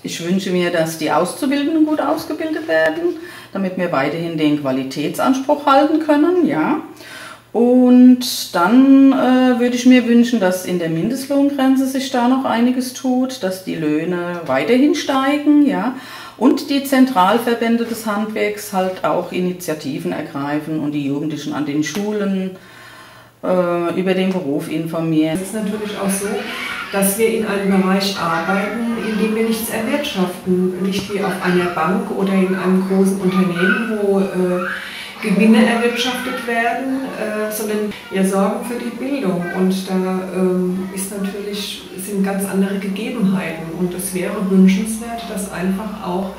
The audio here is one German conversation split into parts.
Ich wünsche mir, dass die Auszubildenden gut ausgebildet werden, damit wir weiterhin den Qualitätsanspruch halten können. Ja. Und dann würde ich mir wünschen, dass in der Mindestlohngrenze sich da noch einiges tut, dass die Löhne weiterhin steigen, ja, und die Zentralverbände des Handwerks halt auch Initiativen ergreifen und die Jugendlichen an den Schulen über den Beruf informieren. Es ist natürlich auch so, dass wir in einem Bereich arbeiten, in dem wir nichts erwirtschaften, nicht wie auf einer Bank oder in einem großen Unternehmen, wo Gewinne erwirtschaftet werden, sondern wir sorgen für die Bildung und da sind ganz andere Gegebenheiten und es wäre wünschenswert, dass einfach auch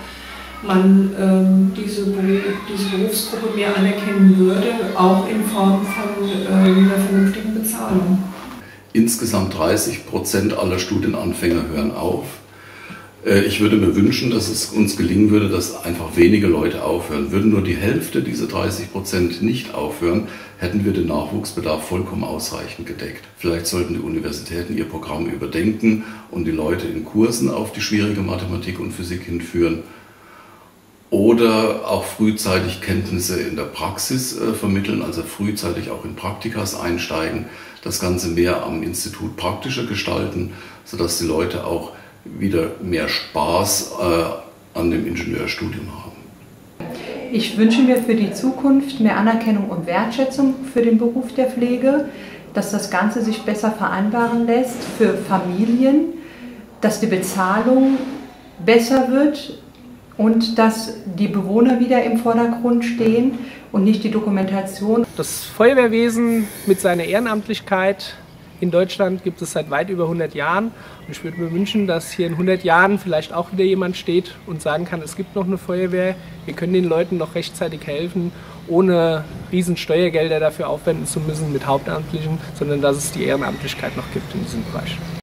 man diese Berufsgruppe mehr anerkennen würde, auch in Form von einer vernünftigen Bezahlung. Insgesamt 30% aller Studienanfänger hören auf. Ich würde mir wünschen, dass es uns gelingen würde, dass einfach wenige Leute aufhören. Würden nur die Hälfte dieser 30% nicht aufhören, hätten wir den Nachwuchsbedarf vollkommen ausreichend gedeckt. Vielleicht sollten die Universitäten ihr Programm überdenken und die Leute in Kursen auf die schwierige Mathematik und Physik hinführen. Oder auch frühzeitig Kenntnisse in der Praxis vermitteln, also frühzeitig auch in Praktikas einsteigen, das Ganze mehr am Institut praktischer gestalten, sodass die Leute auch wieder mehr Spaß an dem Ingenieurstudium haben. Ich wünsche mir für die Zukunft mehr Anerkennung und Wertschätzung für den Beruf der Pflege, dass das Ganze sich besser vereinbaren lässt für Familien, dass die Bezahlung besser wird und dass die Bewohner wieder im Vordergrund stehen und nicht die Dokumentation. Das Feuerwehrwesen mit seiner Ehrenamtlichkeit in Deutschland gibt es seit weit über 100 Jahren. Und ich würde mir wünschen, dass hier in 100 Jahren vielleicht auch wieder jemand steht und sagen kann, es gibt noch eine Feuerwehr, wir können den Leuten noch rechtzeitig helfen, ohne riesen Steuergelder dafür aufwenden zu müssen mit Hauptamtlichen, sondern dass es die Ehrenamtlichkeit noch gibt in diesem Bereich.